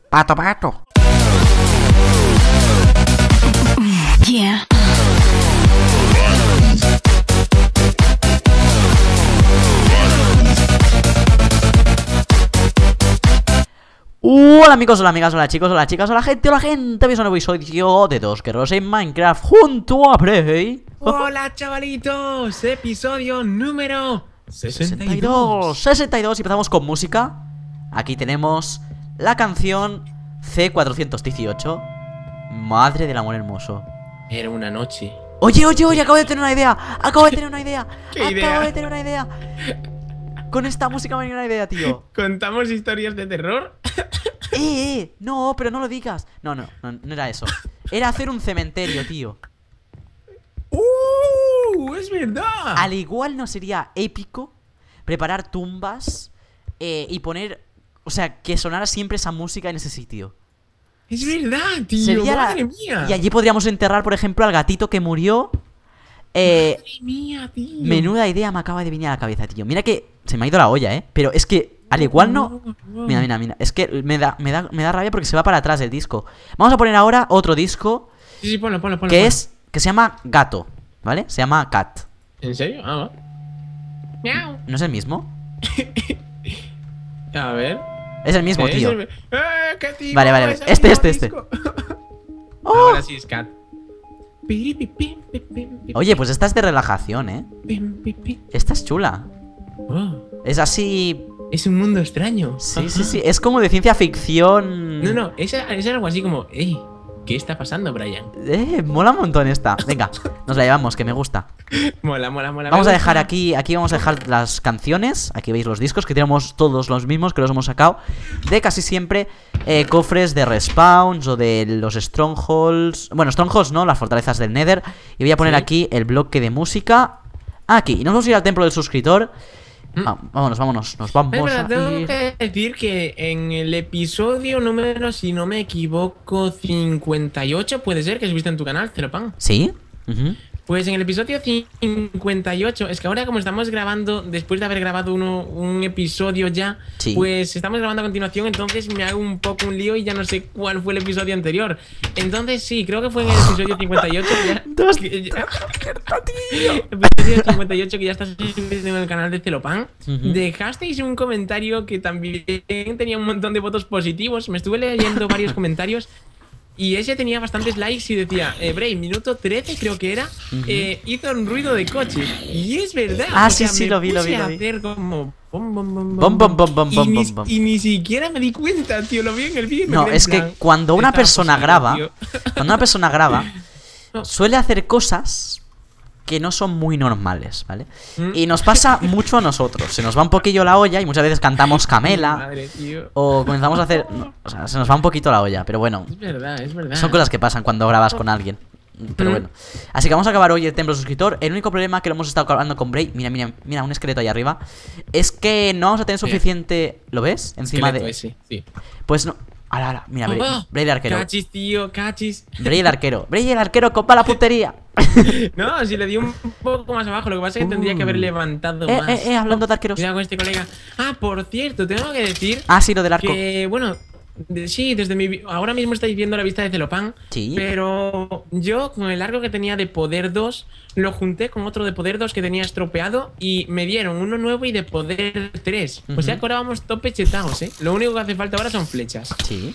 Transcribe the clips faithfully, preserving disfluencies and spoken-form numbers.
Pato, pato. Yeah. Hola amigos, hola amigas, hola chicos, hola chicas, hola gente, hola gente. Hoy es un nuevo episodio de Dos Guerreros en Minecraft junto a Prey. Hola chavalitos, episodio número sesenta y sesenta y dos. dos. sesenta y dos y empezamos con música. Aquí tenemos la canción C cuatrocientos dieciocho. Madre del amor hermoso. Era una noche. Oye, oye, oye, acabo de tener una idea. Acabo de tener una idea. ¿Qué Acabo idea? de tener una idea. Con esta música me viene una idea, tío. ¿Contamos historias de terror? Eh, eh, no, pero no lo digas. No, no, no, no era eso. Era hacer un cementerio, tío. ¡Uh! ¡Es verdad! Al igual no sería épico preparar tumbas eh, y poner, o sea, que sonara siempre esa música en ese sitio. ¡Es verdad, tío! Sería la- ¡Madre mía! Y allí podríamos enterrar, por ejemplo, al gatito que murió. Eh, ¡Madre mía, tío! menuda idea me acaba de venir a la cabeza, tío. Mira que se me ha ido la olla, eh. Pero es que al igual no. Mira, mira, mira. Es que me da, me da, me da rabia porque se va para atrás el disco. Vamos a poner ahora otro disco Sí, sí, ponlo, ponlo, ponlo. que ponlo. es que se llama Gato, ¿vale? Se llama Cat. ¿En serio? Ah, va. Miau. ¿No es el mismo? A ver. Es el mismo, Es tío. el- ¡Eh, qué tío! Vale, vale, vale. Es el Este, mismo este, este. disco. ¡Oh! Ahora sí es Cat. Oye, pues esta es de relajación, ¿eh? Esta es chula. Oh, Es así. es un mundo extraño. Sí, sí, sí. Es como de ciencia ficción. No, no, es, es algo así como, ey, ¿qué está pasando, Brian? Eh, mola un montón esta. Venga, nos la llevamos, que me gusta. Mola, mola, mola. Vamos me a gusta. dejar aquí, aquí vamos a dejar las canciones. Aquí veis los discos, que tenemos todos los mismos, que los hemos sacado de casi siempre eh, cofres de respawns o de los strongholds. Bueno, strongholds no, las fortalezas del Nether. Y voy a poner Sí. aquí el bloque de música. Aquí, y nos vamos a ir al templo del suscriptor. Va- vámonos, vámonos, nos vamos Es verdad, a tengo ir. que decir que en el episodio número, si no me equivoco, cincuenta y ocho, puede ser que subiste en tu canal, Celopan. ¿Sí? Ujú. Pues en el episodio cincuenta y ocho, es que ahora como estamos grabando, después de haber grabado uno, un episodio ya, Sí. pues estamos grabando a continuación, entonces me hago un poco un lío y ya no sé cuál fue el episodio anterior. Entonces sí, creo que fue en el episodio cincuenta y ocho que ya... Dos- que ya- episodio cincuenta y ocho que ya está subido en el canal de Celopan. Ujú. Dejasteis un comentario que también tenía un montón de votos positivos. Me estuve leyendo varios comentarios y ese tenía bastantes likes y decía, eh, Bray, minuto trece creo que era, eh, hizo un ruido de coche. Y es verdad. Ah, o sí, sea, sí, me lo vi, lo puse vi, a lo vi. hacer como bom, bom, bom, Bom, bom, bom, bom, y, bom, ni, bom, bom. y ni siquiera me di cuenta, tío. Lo vi en el vídeo. y me No, quedé en es que plan, cuando una estaba persona poseído, graba, tío. cuando una persona graba, suele hacer cosas que no son muy normales, ¿vale? Mm. Y nos pasa mucho a nosotros. Se nos va un poquillo la olla y muchas veces cantamos Camela Madre, tío. o comenzamos a hacer... no, o sea, se nos va un poquito la olla, pero bueno, Es verdad, es verdad. son cosas que pasan cuando grabas con alguien. Pero Mm. bueno. Así que vamos a acabar hoy el templo suscriptor. El único problema que lo hemos estado hablando con Bray, mira, mira, mira, un esqueleto ahí arriba, es que no vamos a tener suficiente... ¿Lo ves? Encima Esqueleto de... ese, sí. Pues no... Ala, ala, mira, Bray, Oh, Bray el arquero. Cachis, tío, cachis. Bray el arquero. Bray el arquero, copa la putería. No, si le di un poco más abajo, lo que pasa es que tendría que haber levantado Eh, más. eh, eh, hablando de arqueros. Cuidado con este colega. Ah, por cierto, tengo que decir Ah, sí, lo del arco. que, bueno, de- sí, desde mi... vi- ahora mismo estáis viendo la vista de Celopan. Sí. Pero yo, con el arco que tenía de poder dos, lo junté con otro de poder dos que tenía estropeado y me dieron uno nuevo y de poder tres. O sea Ujú. que ahora vamos tope chetados, ¿eh? Lo único que hace falta ahora son flechas. Sí.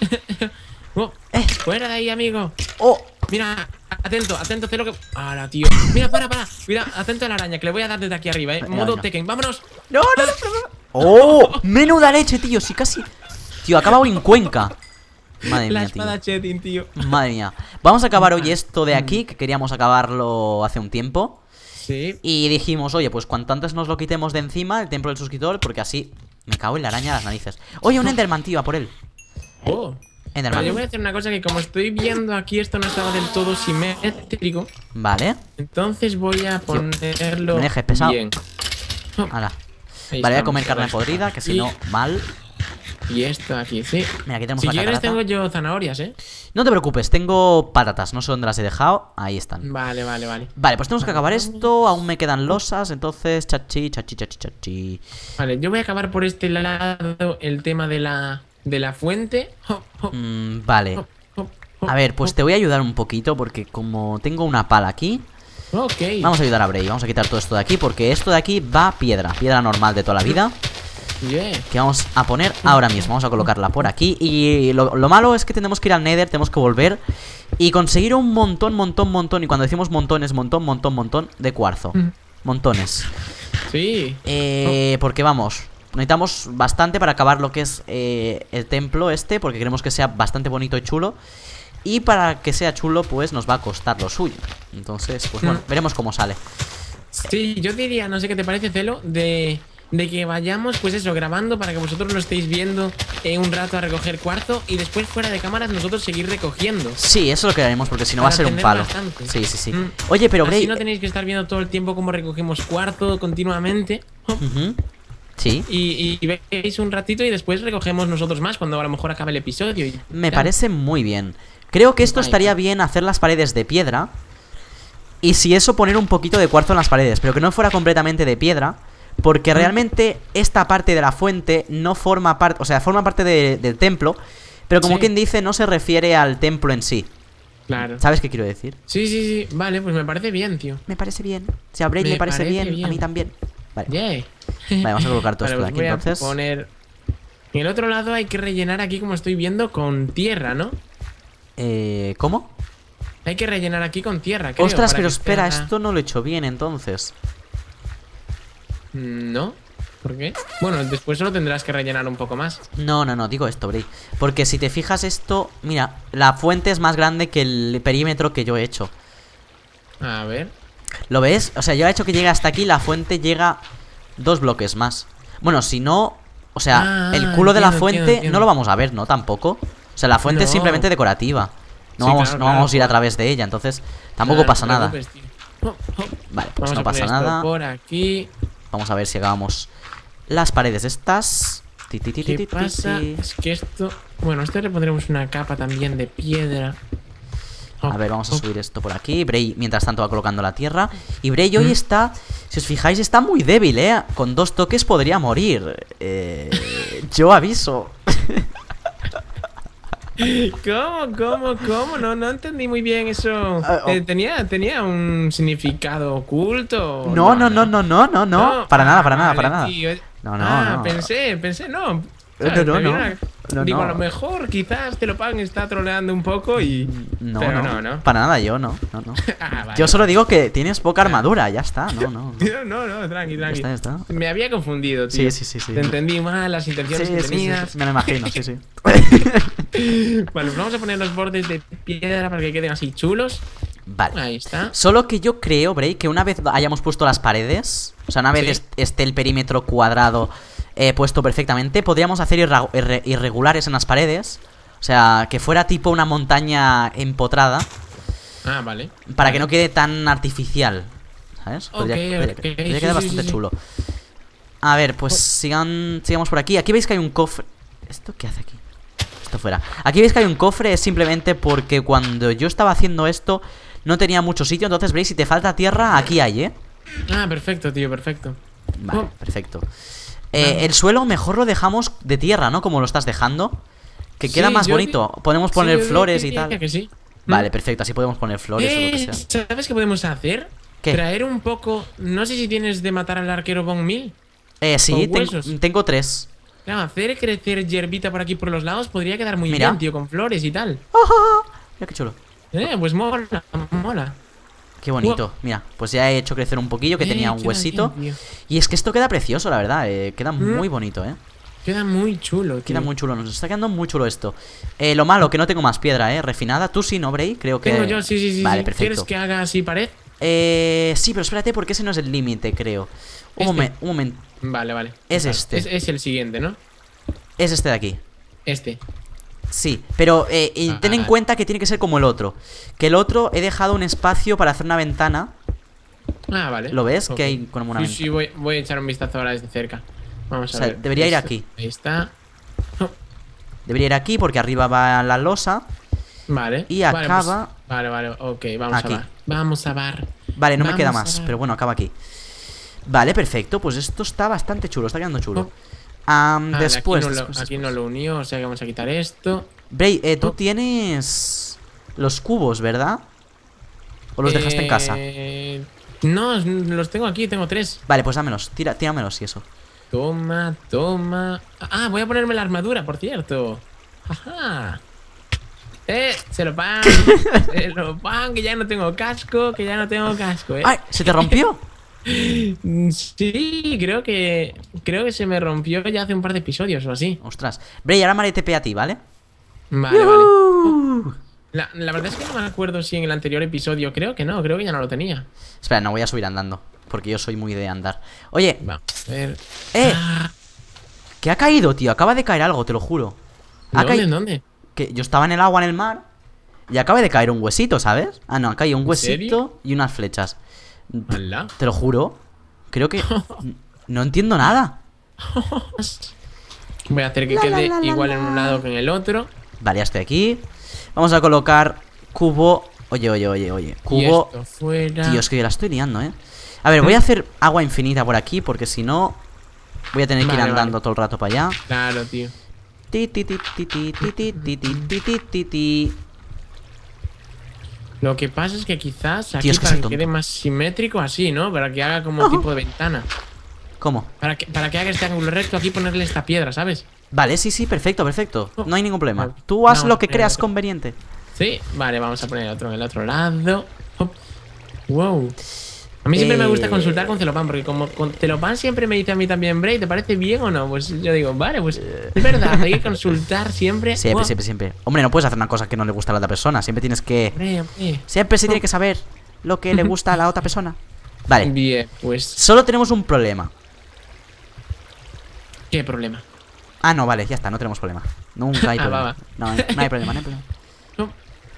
Oh, Eh. fuera de ahí, amigo. Oh, Mira, atento, atento, cero que... Ahora, tío. Mira, para, para. Cuidado, atento a la araña, que le voy a dar desde aquí arriba, eh. Venga, Modo venga. Tekken, vámonos. no, no, no, no. Oh, menuda leche, tío. Sí, casi. Tío, ha acabado en Cuenca. Madre La mía, espada tío. Chetin, tío. Madre mía. Vamos a acabar hoy esto de aquí, que queríamos acabarlo hace un tiempo. Sí. Y dijimos, oye, pues cuanto antes nos lo quitemos de encima, el templo del suscriptor, porque así me cago en la araña a las narices. Oye, un Enderman, tío, a por él. Oh. Enderman. Vale, yo voy a hacer una cosa que como estoy viendo aquí esto no estaba del todo simétrico. Vale. Entonces voy a ponerlo me dejes pesado. bien. Hala. Ahí Vale, voy a estamos, comer carne ahora está. podrida, que si Y- no, mal. Y esto aquí, sí. Mira, aquí tenemos Si la quieres catarata. tengo yo zanahorias, ¿eh? No te preocupes, tengo patatas, no sé dónde las he dejado. Ahí están. Vale, vale, vale. Vale, pues tenemos que acabar esto. Aún me quedan losas, entonces chachi, chachi, chachi, chachi. Vale, yo voy a acabar por este lado el tema de la de la fuente. Hop, hop, Mm, vale. hop, hop, hop, A ver, pues hop. te voy a ayudar un poquito porque como tengo una pala aquí, Ok. vamos a ayudar a Bray. Vamos a quitar todo esto de aquí porque esto de aquí va piedra, piedra normal de toda la vida, Yeah. que vamos a poner ahora mismo. Vamos a colocarla por aquí. Y lo, lo malo es que tenemos que ir al Nether, tenemos que volver y conseguir un montón, montón, montón. Y cuando decimos montón es montón, montón, montón de cuarzo. Mm. Montones. Sí. Eh, porque vamos, necesitamos bastante para acabar lo que es eh, el templo este, porque queremos que sea bastante bonito y chulo. Y para que sea chulo, pues nos va a costar lo suyo. Entonces, pues bueno, Mm. veremos cómo sale. Sí, yo diría, no sé qué te parece, Celo, de, de que vayamos, pues eso, grabando para que vosotros lo estéis viendo eh, un rato a recoger cuarzo y después fuera de cámaras nosotros seguir recogiendo. Sí, eso es lo que haremos, porque si no va a Para ser un tener palo. bastante. Sí, sí, sí. Mm. Oye, pero Así Bray... no tenéis que estar viendo todo el tiempo cómo recogemos cuarzo continuamente. Ujú. Sí. Y, y veis un ratito y después recogemos nosotros más cuando a lo mejor acabe el episodio. y Me ya. parece muy bien. Creo que esto Vale. estaría bien hacer las paredes de piedra. Y si eso, poner un poquito de cuarzo en las paredes, pero que no fuera completamente de piedra. Porque realmente esta parte de la fuente no forma parte, o sea, forma parte de- del templo. Pero como Sí. quien dice, no se refiere al templo en sí. Claro. ¿Sabes qué quiero decir? Sí, sí, sí. Vale, pues me parece bien, tío. Me parece bien. Si a Bray Me le parece parece bien, a bien. mí también. Vale. Yeah. Vale, vamos a colocar todo Vale, esto de pues aquí voy a entonces. poner... En el otro lado hay que rellenar aquí, como estoy viendo, con tierra, ¿no? Eh, ¿cómo? Hay que rellenar aquí con tierra, creo. Ostras, para pero que espera, esté- esto no lo he hecho bien entonces. ¿No? ¿Por qué? Bueno, después solo tendrás que rellenar un poco más. No, no, no, digo esto, Bray. Porque si te fijas esto, mira, la fuente es más grande que el perímetro que yo he hecho. A ver. ¿Lo ves? O sea, yo he hecho que llegue hasta aquí, la fuente llega dos bloques más. Bueno, si no, o sea, Ah, el culo de la entiendo, fuente entiendo, entiendo. no lo vamos a ver, ¿no? Tampoco. O sea, la fuente es No. simplemente decorativa. No Sí, vamos, claro, no claro, vamos a ir a por- través de ella, entonces tampoco Claro, pasa no te nada. preocupes, tío. Oh, oh. Vale, pues Vamos no a pasa poner esto nada. por aquí. Vamos a ver si acabamos las paredes estas. Ti, ti, ti, ti, ¿Qué ti, pasa? ti. Es que esto... Bueno, esto le pondremos una capa también de piedra. Oh, A ver, vamos a oh. subir esto por aquí. Bray, mientras tanto, va colocando la tierra. Y Bray hoy Mm. está, si os fijáis, está muy débil, ¿eh? Con dos toques podría morir. Eh, yo aviso. ¿Cómo, cómo, cómo? No, no entendí muy bien eso. Ah, oh. Eh, ¿tenía, ¿Tenía un significado oculto? No, no, no, no, no, no, no. Para nada, para nada, vale, para nada. tío. No, no, Ah, no. pensé, pensé, no. No, ¿Sabes? no, Me no. vino a- No, Digo, no. a lo mejor quizás te lo pagan, está troleando un poco y... No, Pero no, no, no. para nada yo, no, no, no. Ah, vale. Yo solo digo que tienes poca armadura, ya está, no, no. no. No, no, tranqui, tranqui. está, ya está. Me había confundido, tío. Sí, sí, sí, sí. Te entendí mal las Sí, intenciones sí, que sí, tenías. sí, me lo imagino, sí, sí. Vale, pues vamos a poner los bordes de piedra para que queden así chulos. Vale. Ahí está. Solo que yo creo, Bray, que una vez hayamos puesto las paredes, o sea, una vez Sí. est- esté el perímetro cuadrado eh, puesto perfectamente, podríamos hacer irra- irre- irregulares en las paredes. O sea, que fuera tipo una montaña empotrada, Ah, vale. para Vale. que no quede tan artificial. ¿Sabes? Podría, Ok, podría- ok, podría sí, quedar sí, bastante sí, sí. chulo. A ver, pues sigan, sigamos por aquí. Aquí veis que hay un cofre. ¿Esto qué hace aquí? Esto fuera. Aquí veis que hay un cofre, es simplemente porque cuando yo estaba haciendo esto no tenía mucho sitio. Entonces, veis, si te falta tierra, aquí hay, ¿eh? Ah, perfecto, tío, perfecto. Vale, Oh. perfecto. Eh, el suelo mejor lo dejamos de tierra, ¿no? Como lo estás dejando. Que queda Sí, más yo bonito. di- Podemos Sí, poner yo flores y diría tal. que sí. Vale, Mm. perfecto. Así podemos poner flores o lo que Eh, sea. ¿Sabes qué podemos hacer? ¿Qué? Traer un poco... No sé si tienes de matar al arquero Von Mil. Eh, sí, con ten- huesos. tengo tres. Claro, hacer crecer hierbita por aquí por los lados podría quedar muy Mira. bien, tío, con flores y tal. Mira qué chulo. Eh, pues mola, mola. Qué bonito. Mira, pues ya he hecho crecer un poquillo que Eh, tenía un queda huesito. bien, tío. Y es que esto queda precioso, la verdad. eh, queda Mm. muy bonito, ¿eh? Queda muy chulo, tío. Queda muy chulo. Nos está quedando muy chulo esto. Eh, lo malo, que no tengo más piedra, ¿eh? Refinada. Tú sí, ¿no, Bray? Creo que... Tengo yo, sí, sí, sí. Vale, sí. perfecto. ¿Quieres que haga así pared? Eh, sí, pero espérate porque ese no es el límite, creo. Un, Este. momen- un momento. Vale, vale. Es Vale. este. Es, es el siguiente, ¿no? Es este de aquí. Este. Sí, pero eh, y ten en Vale. cuenta que tiene que ser como el otro. Que el otro he dejado un espacio para hacer una ventana. Ah, vale. ¿Lo ves? Ok. Que hay como una Sí, ventana. sí, voy, voy a echar un vistazo ahora desde cerca. Vamos a O sea, ver. debería ir Esto- aquí. Ahí está. Oh, Debería ir aquí porque arriba va la losa. vale. Y Vale, acaba- pues- Vale, vale, ok, vamos Aquí. a bar. Vamos a bar. Vale, no me Vamos queda a más, ver. pero bueno, acaba aquí. Vale, perfecto, pues esto está bastante chulo, está quedando chulo. Oh. Am, Vale, después, aquí, no, después, lo, aquí no después. lo unió, o sea que vamos a quitar esto. Bray, eh, tú Oh. tienes los cubos, ¿verdad? ¿O los dejaste en casa? Eh, No, los tengo aquí, tengo tres. Vale, pues dámelos, tira, tíramelos y eso. Toma, toma. Ah, voy a ponerme la armadura, por cierto. Ajá. Eh, se lo pan. Se lo pan, que ya no tengo casco, que ya no tengo casco, eh. ¡Ay! ¿Se te rompió? Sí, creo que. Creo que se me rompió ya hace un par de episodios o así. Ostras. Bray, ahora me haré T P a ti, ¿vale? Vale, vale. ¡Yuhu! La, la verdad es que no me acuerdo si en el anterior episodio. Creo que no, creo que ya no lo tenía. Espera, no voy a subir andando. Porque yo soy muy de andar. Oye, Vamos a ver. ¡eh! Ah, ¿Qué ha caído, tío? Acaba de caer algo, te lo juro. Ha ¿Dónde? caído. ¿Dónde? Que yo estaba en el agua, en el mar. Y acaba de caer un huesito, ¿sabes? Ah, no, ha caído un ¿En huesito serio? y unas flechas. Hola. Te lo juro. Creo que. No entiendo nada. Voy a hacer que La, la, quede la, la, igual en la. un lado que en el otro. Vale, ya estoy aquí. Vamos a colocar cubo. Oye, oye, oye, oye. Cubo. Y esto fuera. Tío, es que yo la estoy liando, ¿eh? A ver, voy a hacer agua infinita por aquí, porque si no voy a tener que ir Vale, andando vale. todo el rato para allá. Claro, tío. Ti, ti, ti, ti, ti, ti, ti, ti, ti, ti, ti, ti. Lo que pasa es que quizás aquí Tío, es que para soy que tonto. quede más simétrico así, ¿no? Para que haga como Ajá. tipo de ventana. ¿Cómo? Para que, para que haga este ángulo recto aquí ponerle esta piedra, ¿sabes? Vale, sí, sí, perfecto, perfecto. No hay ningún problema. Vale. Tú haz Vamos lo a que poner creas otro. conveniente. Sí, vale, vamos a poner otro en el otro lado. Hop. Wow. A mí siempre me gusta Eh. consultar con Celopan, porque como con Celopan siempre me dice a mí también, Bray, ¿te parece bien o no? Pues yo digo, vale, pues es verdad, hay que consultar siempre. Siempre, Wow. siempre, siempre. Hombre, no puedes hacer una cosa que no le gusta a la otra persona. Siempre tienes que. Hombre, hombre. Siempre se tiene que saber lo que le gusta a la otra persona. Vale. Bien, pues, Solo tenemos un problema. ¿qué problema? Ah, no, vale, ya está, no tenemos problema. Nunca hay Ah, problema. va, va. No, hay- no hay problema, no hay problema. No.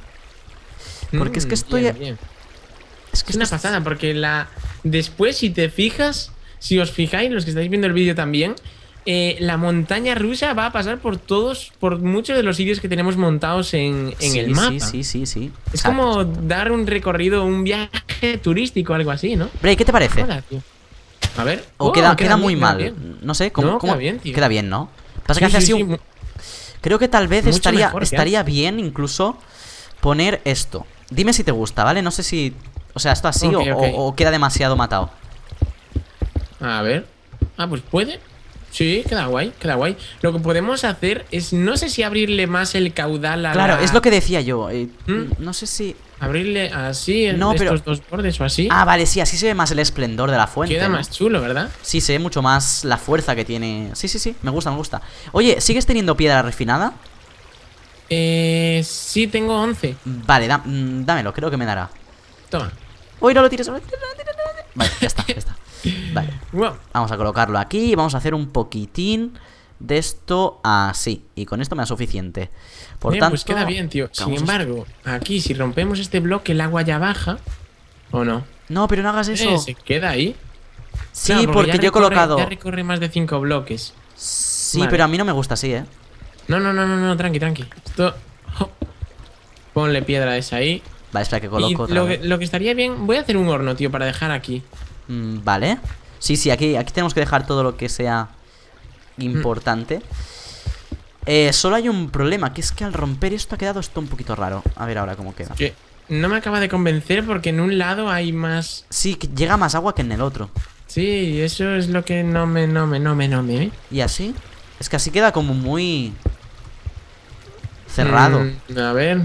Porque es que Mm, estoy- bien, bien. Es que Es una esto es- pasada, porque la después, si te fijas, si os fijáis, los que estáis viendo el vídeo también, eh, la montaña rusa va a pasar por todos, por muchos de los sitios que tenemos montados en, en Sí, el mapa. Sí, sí, sí, sí. Es Exacto. como dar un recorrido, un viaje turístico, algo así, ¿no? Bray, ¿qué te parece? Hola, tío. A ver. O Oh, queda, queda bien, muy queda mal. bien. No sé, ¿cómo? No, cómo- queda bien, tío. Queda bien, ¿no? Pasa que Sí, hace sí, así sí, un. mu- Creo que tal vez mucho estaría, mejor que estaría bien incluso poner esto. Dime si te gusta, ¿vale? No sé si. O sea, esto así Ok, o, ok. o- o queda demasiado matado. A ver. Ah, pues puede. Sí, queda guay, queda guay. Lo que podemos hacer es, no sé si abrirle más el caudal a Claro, la- es lo que decía yo. eh, ¿Mm? No sé si. Abrirle así, en No, pero- estos dos bordes o así. Ah, vale, sí, así se ve más el esplendor de la fuente. Queda ¿no? más chulo, ¿verdad? Sí, se ve mucho más la fuerza que tiene. Sí, sí, sí, me gusta, me gusta. Oye, ¿sigues teniendo piedra refinada? Eh, sí, tengo once. Vale, da- mm, dámelo, creo que me dará. Toma. Uy, no lo tires, no lo tires, no lo tires, no lo tires. Vale, ya está, ya está. Vale, Wow. vamos a colocarlo aquí y vamos a hacer un poquitín de esto así. Y con esto me da suficiente. Por Bien, tanto, pues queda bien, tío. Sin hagamos embargo, aquí si rompemos este bloque, el agua ya baja. ¿O no? esto. No, pero no hagas eso. Eh, se queda ahí. Sí, Claro, porque ya yo he recorre- colocado. Ya recorre más de cinco bloques. Sí, Vale. pero a mí no me gusta así, ¿eh? No, no, no, no, no, tranqui, tranqui. Esto. oh, Ponle piedra esa ahí. Vale, espera que Y coloco otra lo que, vez. lo que estaría bien. Voy a hacer un horno, tío, para dejar aquí. Mm, vale. Sí, sí, aquí, aquí tenemos que dejar todo lo que sea importante. Eh, solo hay un problema, que es que al romper esto ha quedado esto un poquito raro. A ver ahora cómo queda. Que no me acaba de convencer porque en un lado hay más. Sí, que llega más agua que en el otro. Sí, eso es lo que no me, no me, no me, no me, ¿eh? Y así. Es que así queda como muy cerrado. Mm, a ver.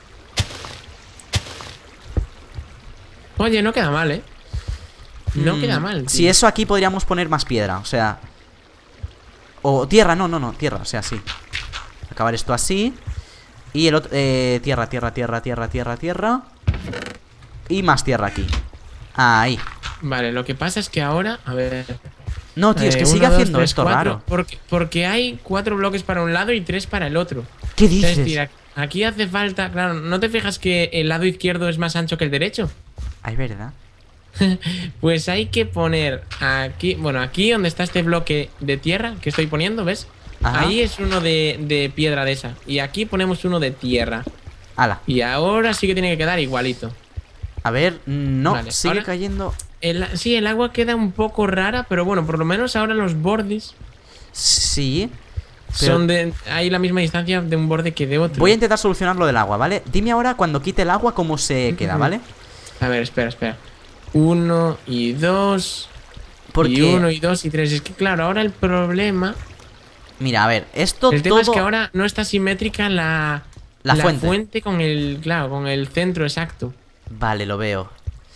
Oye, no queda mal, ¿eh? No Mm, queda mal. Tío. Si eso aquí podríamos poner más piedra, o sea. O tierra, no, no, no, tierra, o sea, sí. Acabar esto así. Y el otro. Eh, tierra, tierra, tierra, tierra, tierra, tierra. Y más tierra aquí. Ahí. Vale, lo que pasa es que ahora. A ver. No, tío, es eh, que uno, sigue dos, haciendo tres, esto cuatro, raro. Porque, porque hay cuatro bloques para un lado y tres para el otro. ¿Qué Es dices? decir, ac- aquí hace falta. Claro, ¿no te fijas que el lado izquierdo es más ancho que el derecho? Ay, ¿verdad? Pues hay que poner aquí. Bueno, aquí donde está este bloque de tierra que estoy poniendo, ¿ves? Ajá. Ahí es uno de, de piedra de esa. Y aquí ponemos uno de tierra. Ala. Y ahora sí que tiene que quedar igualito. A ver, no, Vale, sigue ahora- cayendo. El, sí, el agua queda un poco rara, pero bueno, por lo menos ahora los bordes. Sí. Pero Son de. Hay la misma distancia de un borde que de otro. voy a intentar solucionar lo del agua, ¿vale? Dime ahora cuando quite el agua cómo se queda, ¿vale? A ver, espera, espera. Uno y dos. Porque, Y uno y dos y tres. Es que claro, ahora el problema. mira, a ver, esto El tema todo... es que ahora no está simétrica la. La fuente. con el. Claro, con el centro exacto. Vale, lo veo.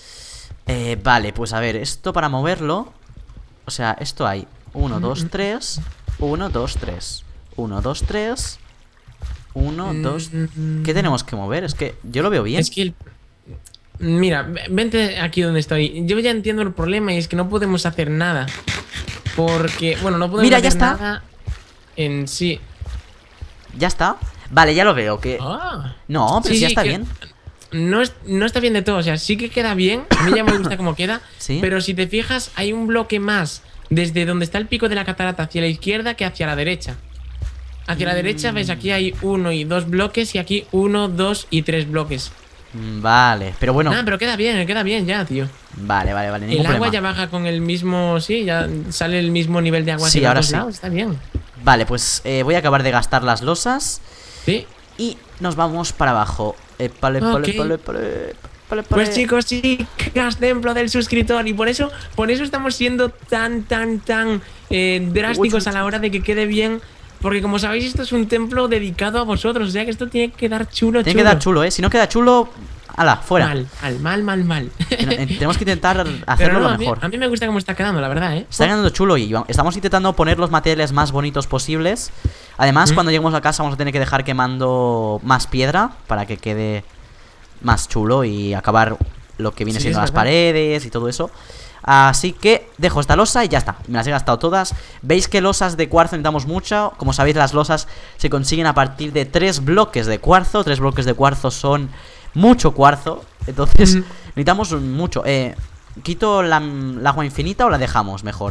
Eh, vale, pues a ver, esto para moverlo. O sea, esto hay uno, dos, tres. uno, dos, tres. uno, dos, tres. uno, dos. ¿Qué tenemos que mover? Es que yo lo veo bien. Es que el. Mira, vente aquí donde estoy. Yo ya entiendo el problema y es que no podemos hacer nada. Porque, bueno, no podemos Mira, hacer ya está. nada en sí. ¿Ya está? Vale, ya lo veo. Que... Ah. No, pero Sí, sí, ya sí, está que bien. No, es- no está bien de todo, o sea, sí que queda bien. A mí ya me gusta cómo queda. Sí. Pero si te fijas, hay un bloque más desde donde está el pico de la catarata hacia la izquierda que hacia la derecha. Hacia la derecha, ves, aquí hay uno y dos bloques y aquí uno, dos y tres bloques. Mm, Vale, pero bueno. Ah, pero queda bien, queda bien ya, tío. Vale, vale, vale. El Ningún agua problema. ya baja con el mismo, sí, ya sale el mismo nivel de agua Sí, hacia los ahora dos sí. lados, está bien. Vale, pues eh, voy a acabar de gastar las losas. Sí. Y nos vamos para abajo. Eh, pale, pale, Ok. pale, pale, pale, Pues pale. chicos, chicas, templo del suscriptor. Y por eso, por eso estamos siendo tan, tan, tan eh, drásticos a la hora de que quede bien. Porque como sabéis, esto es un templo dedicado a vosotros. O sea que esto tiene que dar chulo, Tiene que chulo. dar chulo, ¿eh? Si no queda chulo, ala, fuera. Mal, mal, mal, mal, mal. Ten- eh, Tenemos que intentar Pero hacerlo no, lo a mí, mejor. a mí me gusta cómo está quedando, la verdad, ¿eh? Está quedando chulo y va- estamos intentando poner los materiales más bonitos posibles. Además, ¿Mm? cuando lleguemos a casa vamos a tener que dejar quemando más piedra para que quede más chulo y acabar lo que viene Sí, siendo es las verdad. paredes y todo eso. Así que dejo esta losa y ya está. Me las he gastado todas. Veis que losas de cuarzo necesitamos mucho. Como sabéis, las losas se consiguen a partir de tres bloques de cuarzo. Tres bloques de cuarzo son mucho cuarzo. Entonces, Mm. necesitamos mucho. Eh, ¿Quito la, la agua infinita o la dejamos mejor?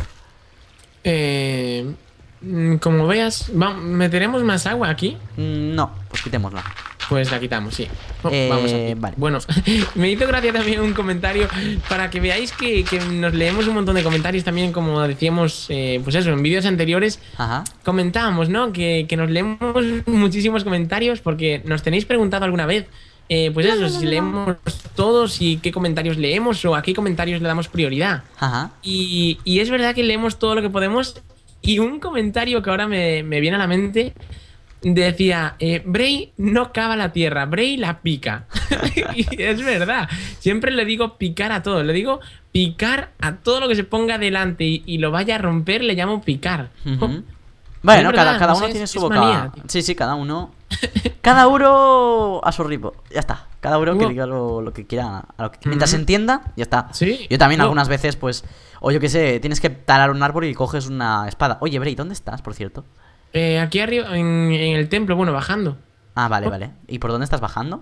Eh, mm, como veas, va- meteremos más agua aquí. Mm, No, pues quitémosla. Pues la quitamos, sí. Oh, Eh, vamos aquí. vale. Bueno, me hizo gracia también un comentario para que veáis que, que nos leemos un montón de comentarios también, como decíamos, eh, pues eso, en vídeos anteriores. Ajá. Comentábamos, ¿no? Que, que nos leemos muchísimos comentarios porque nos tenéis preguntado alguna vez, eh, pues eso, si leemos todos y qué comentarios leemos o a qué comentarios le damos prioridad. Ajá. Y, y es verdad que leemos todo lo que podemos. Y un comentario que ahora me, me viene a la mente decía, eh, Bray no cava la tierra, Bray la pica. Y es verdad, siempre le digo picar a todo, le digo picar a todo lo que se ponga delante y, y lo vaya a romper, le llamo picar. Ujú. Bueno, Es cada, verdad, cada no uno sé, tiene es- su es boca. manía, tío. Sí, sí, cada uno. Cada uno a su ritmo. Ya está. Cada uno que Wow. diga lo, lo que quiera. a lo que- Mientras se entienda, ya está. Sí. Yo también Wow. algunas veces, pues. O yo qué sé, tienes que talar un árbol y coges una espada. Oye, Bray, ¿dónde estás, por cierto? Eh, aquí arriba, en, en el templo, bueno, bajando. Ah, vale, Oh. vale. ¿Y por dónde estás bajando?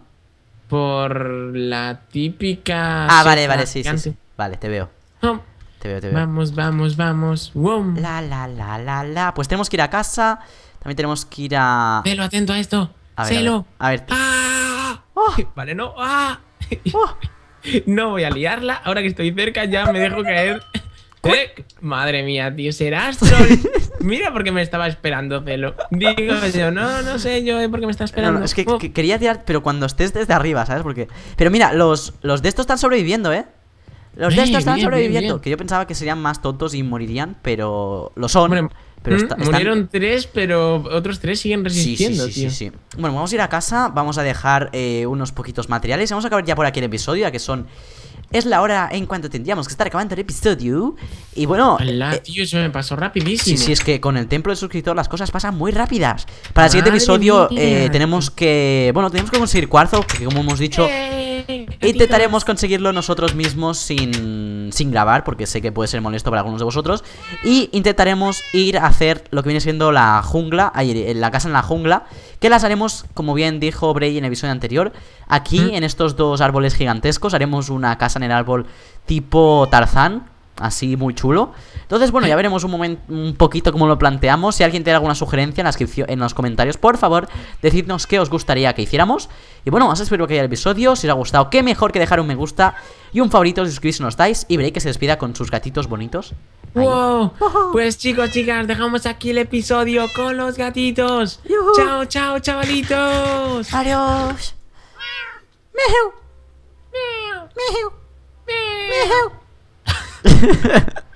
Por la típica. Ah, vale, seta vale, sí, sí, gigante. sí. Vale, te veo. Oh, Te veo, te veo. vamos, vamos, vamos. Wow. La, la, la, la, la. Pues tenemos que ir a casa. También tenemos que ir a. Celo, atento a esto. A ver, a Celo. ver, a ver. ¡Ah! Oh. Vale, no. ¡Ah! Oh. No voy a liarla. Ahora que estoy cerca ya me dejo caer. Eh, Madre mía, tío, serás troll. Mira por qué me estaba esperando, Celo. Digo yo, no, no sé yo eh, por qué me está No, esperando. no, es que, Oh. que quería tirar, pero cuando estés desde arriba, ¿sabes? Porque. Pero mira, los, los de estos están sobreviviendo, ¿eh? Los de Eh, estos están bien, bien, sobreviviendo. bien. Que yo pensaba que serían más tontos y morirían, pero lo son. Hombre, pero mm, está- están- murieron tres, pero otros tres siguen Sí, sí, resistiendo, sí, sí, tío. sí. Bueno, vamos a ir a casa, vamos a dejar eh, unos poquitos materiales. Vamos a acabar ya por aquí el episodio, ya que son. Es la hora en cuanto tendríamos que estar acabando el episodio. Y bueno. Hola, eh, tío, eso me pasó Sí, rapidísimo. sí, es que con el templo del suscriptor las cosas pasan muy rápidas. Para el siguiente Madre episodio mía. eh, tenemos que... Bueno, tenemos que conseguir cuarzo, porque como hemos dicho, Eh, intentaremos conseguirlo nosotros mismos sin, sin grabar, porque sé que puede ser molesto para algunos de vosotros. Y intentaremos ir a hacer lo que viene siendo la jungla, ahí, la casa en la jungla, que las haremos, como bien dijo Bray en el episodio anterior, aquí ¿Mm? en estos dos árboles gigantescos. Haremos una casa en el árbol tipo Tarzán, así muy chulo. Entonces, bueno, ya veremos un momento, un poquito cómo lo planteamos. Si alguien tiene alguna sugerencia en, la descripción, en los comentarios, por favor, decidnos qué os gustaría que hiciéramos. Y bueno, más espero que haya el episodio. Si os ha gustado, qué mejor que dejar un me gusta y un favorito si suscribís si nos dais. Y veréis que se despida con sus gatitos bonitos. Ahí. Wow. Pues chicos, chicas, dejamos aquí el episodio con los gatitos. Yujú. Chao, chao, chavalitos. Adiós. Miau. Miau. Miau.